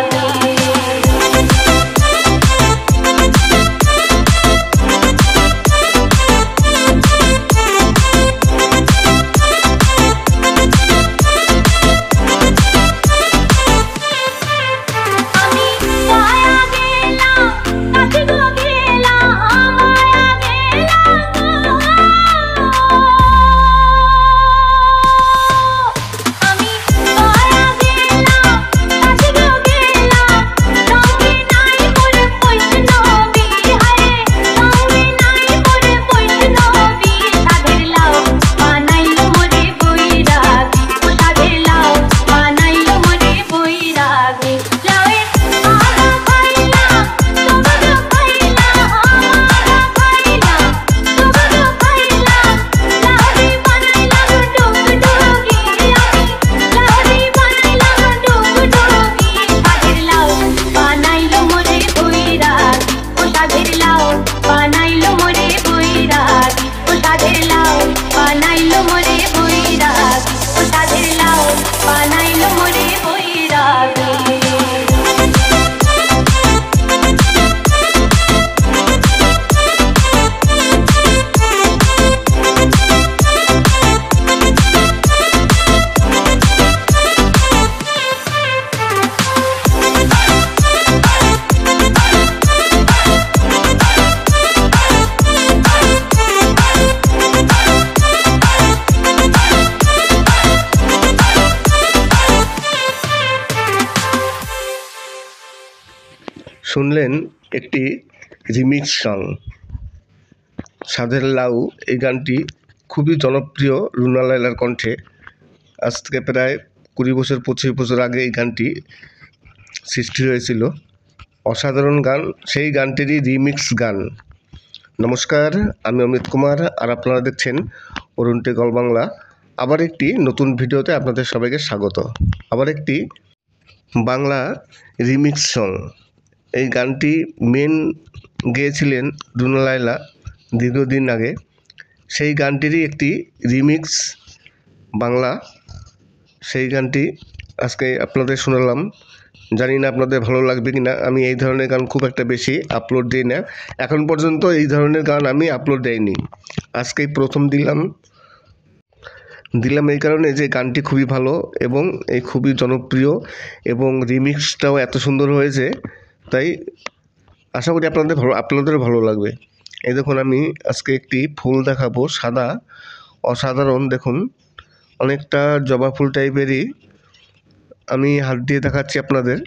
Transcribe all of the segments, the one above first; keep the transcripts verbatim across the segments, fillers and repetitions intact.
শুনলেন একটি remix song সাধের লাউ। এই গানটি খুবই জনপ্রিয় রুনা লায়লার কণ্ঠে। আজ থেকে প্রায় কুড়ি বছর পঁচিশ বছর আগে এই গানটি সৃষ্টি হয়েছিল। অসাধারণ গান, সেই গানটিরই রিমিক্স গান। নমস্কার, আমি অমিত কুমার, আর আপনারা দেখছেন অরুণ টেকল বাংলা। আবার একটি নতুন ভিডিওতে আপনাদের সবাইকে স্বাগত। আবার একটি বাংলা রিমিক্স সং। এই গানটি মেন গেয়েছিলেন রুনা লায়লা দীর্ঘদিন আগে। সেই গানটিরই একটি রিমিক্স বাংলা, সেই গানটি আজকে আপনাদের শোনালাম। জানি না আপনাদের ভালো লাগবে কি না। আমি এই ধরনের গান খুব একটা বেশি আপলোড দিই না, এখন পর্যন্ত এই ধরনের গান আমি আপলোড দেইনি। আজকেই প্রথম দিলাম দিলাম এই কারণে যে গানটি খুবই ভালো এবং এই খুবই জনপ্রিয় এবং রিমিক্সটাও এত সুন্দর হয়েছে, তাই আশা করি আপনাদের ভালো আপনাদেরও ভালো লাগবে। এই দেখুন, আমি আজকে একটি ফুল দেখাবো, সাদা, অসাধারণ। দেখুন, অনেকটা জবা ফুল টাইপেরই। আমি হাত দিয়ে দেখাচ্ছি আপনাদের,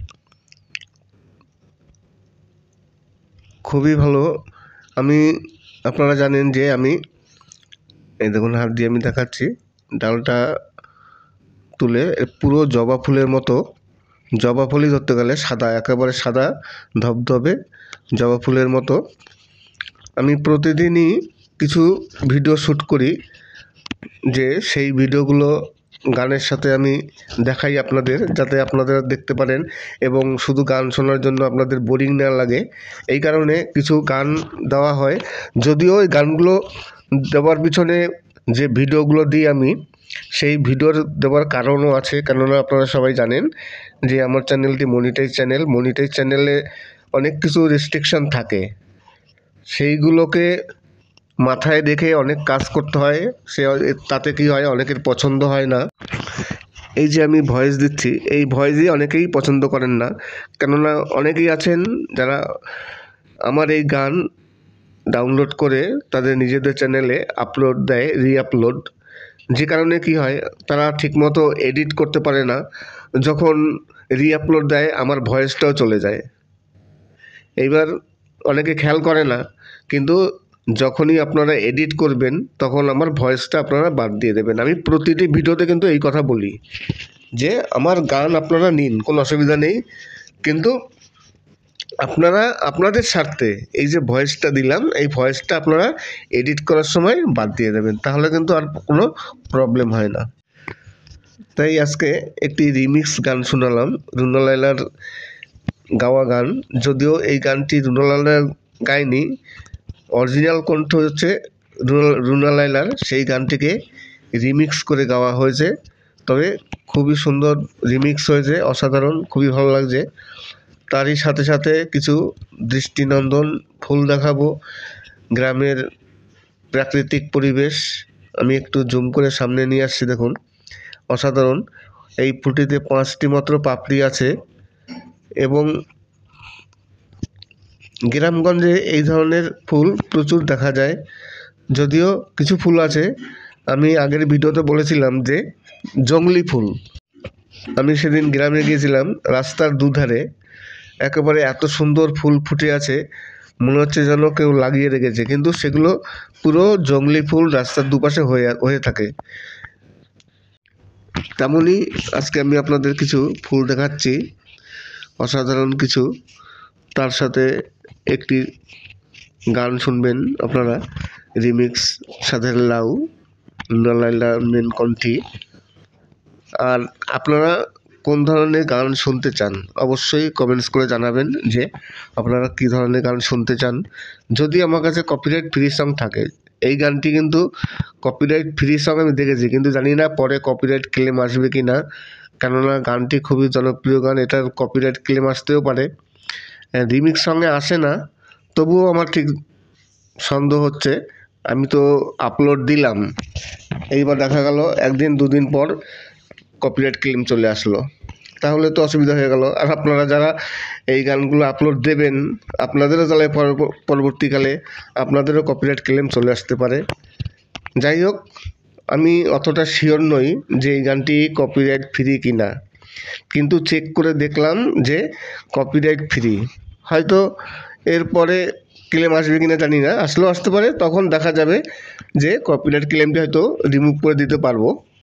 খুবই ভালো। আমি আপনারা জানেন যে আমি এই দেখুন হাত দিয়ে আমি দেখাচ্ছি, ডালটা তুলে পুরো জবা ফুলের মতো, জবা ফুলই ধরতে গেলে সাদা, একেবারে সাদা ধবধবে জবা ফুলের মতো। আমি প্রতিদিনই কিছু ভিডিও শ্যুট করি, যে সেই ভিডিওগুলো গানের সাথে আমি দেখাই আপনাদের, যাতে আপনারা দেখতে পারেন এবং শুধু গান শোনার জন্য আপনাদের বোরিং না লাগে। এই কারণে কিছু গান দেওয়া হয়। যদিও এই গানগুলো দেওয়ার পিছনে যে ভিডিওগুলো দিই আমি, সেই ভিডিওর দেওয়ার কারণও আছে। কেননা আপনারা সবাই জানেন যে আমার চ্যানেলটি মনিটাইজ চ্যানেল। মনিটাইজ চ্যানেলে অনেক কিছু রেস্ট্রিকশান থাকে, সেইগুলোকে মাথায় রেখে অনেক কাজ করতে হয়। সে তাতে কি হয়, অনেকের পছন্দ হয় না। এই যে আমি ভয়েস দিচ্ছি, এই ভয়েসই অনেকেই পছন্দ করেন না। কেননা অনেকেই আছেন যারা আমার এই গান ডাউনলোড করে তাদের নিজেদের চ্যানেলে আপলোড দেয়, রি আপলোড। যে কারণে কি হয়, তারা ঠিকমতো এডিট করতে পারে না। যখন রি আপলোড দেয়, আমার ভয়েসটাও চলে যায়। এইবার অনেকে খেয়াল করে না, কিন্তু যখনই আপনারা এডিট করবেন তখন আমার ভয়েসটা আপনারা বাদ দিয়ে দেবেন। আমি প্রতিটি ভিডিওতে কিন্তু এই কথা বলি যে আমার গান আপনারা নিন, কোনো অসুবিধা নেই, কিন্তু আপনারা আপনাদের স্বার্থে এই যে ভয়েসটা দিলাম, এই ভয়েসটা আপনারা এডিট করার সময় বাদ দিয়ে দেবেন, তাহলে কিন্তু আর কোনো প্রবলেম হয় না। তাই আজকে একটি রিমিক্স গান শোনালাম, রুনা লায়লার গাওয়া গান। যদিও এই গানটি রুনা লায়লা গায়নি, অরিজিনাল কণ্ঠ হচ্ছে রুনা লায়লার, সেই গানটিকে রিমিক্স করে গাওয়া হয়েছে। তবে খুবই সুন্দর রিমিক্স হয়েছে, অসাধারণ, খুবই ভালো লাগছে। তারই সাথে সাথে কিছু দৃষ্টিনন্দন ফুল দেখাবো, গ্রামের প্রাকৃতিক পরিবেশ। আমি একটু জুম করে সামনে নিয়ে আসছি, দেখুন অসাধারণ। এই ফুলটিতে পাঁচটি মাত্র পাপড়ি আছে এবং গ্রামগঞ্জে এই ধরনের ফুল প্রচুর দেখা যায়। যদিও কিছু ফুল আছে, আমি আগের ভিডিওতে বলেছিলাম যে জংলি ফুল। আমি সেদিন গ্রামে গিয়েছিলাম, রাস্তার দুধারে একেবারে এত সুন্দর ফুল ফুটে আছে, মনে হচ্ছে যেন কেউ লাগিয়ে রেখেছে, কিন্তু সেগুলো পুরো জংলি ফুল রাস্তার দুপাশে হয়ে হয়ে থাকে। তেমনই আজকে আমি আপনাদের কিছু ফুল দেখাচ্ছি, অসাধারণ কিছু। তার সাথে একটি গান শুনবেন আপনারা, রিমিক্স সাধের লাউ, লাইলা মেন কণ্ঠী। আর আপনারা কোন ধরনের গান শুনতে চান অবশ্যই কমেন্টস করে জানাবেন যে আপনারা কী ধরনের গান শুনতে চান। যদি আমার কাছে কপিরাইট ফ্রি সং থাকে, এই গানটি কিন্তু কপিরাইট ফ্রি সং আমি দেখেছি, কিন্তু জানি না পরে কপিরাইট ক্লেম আসবে কি না, কেননা গানটি খুবই জনপ্রিয় গান, এটার কপিরাইট ক্লেম আসতেও পারে। রিমিক্স সঙ্গে আসে না, তবুও আমার ঠিক সন্দেহ হচ্ছে। আমি তো আপলোড দিলাম, এইবার দেখা গেল একদিন দুদিন পর কপিরাইট ক্লেম চলে আসলো, তাহলে তো অসুবিধা হয়ে গেল। আর আপনারা যারা এই গানগুলো আপলোড দেবেন, আপনাদেরও তাহলে পরবর্তীকালে আপনাদেরও কপিরাইট ক্লেম চলে আসতে পারে। যাই হোক, আমি অতটা শিওর নই যে এই গানটি কপিরাইট ফ্রি কি না, কিন্তু চেক করে দেখলাম যে কপিরাইট ফ্রি। হয়তো এরপরে ক্লেম আসবে কি না জানি না, আসলেও আসতে পারে, তখন দেখা যাবে যে কপিরাইট ক্লেমটি হয়তো রিমুভ করে দিতে পারবো।